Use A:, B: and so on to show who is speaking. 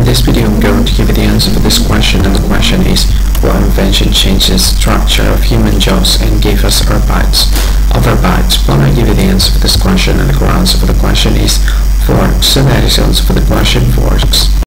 A: this video I'm going to give you the answer for this question, and the question is, what invention changed the structure of human jobs and gave us overbites? When I give you the answer for this question, and the correct answer for the question is forks, so that is the answer for the question, forks.